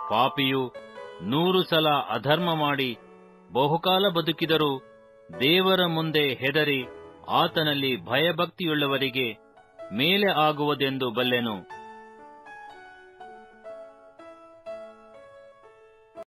ಪಾಪಿಯು 100 ಸಲ ಅಧರ್ಮ ಮಾಡಿ ಬಹುಕಾಲ ಬದುಕಿದರೂ ದೇವರ ಮುಂದೆ ಹೆದರಿ ಆತನಲ್ಲಿ ಭಯಭಕ್ತಿಯುಳ್ಳವರಿಗೆ ಮೇಲೆ ಆಗುವುದೆಂದು ಬಲ್ಲೆನು.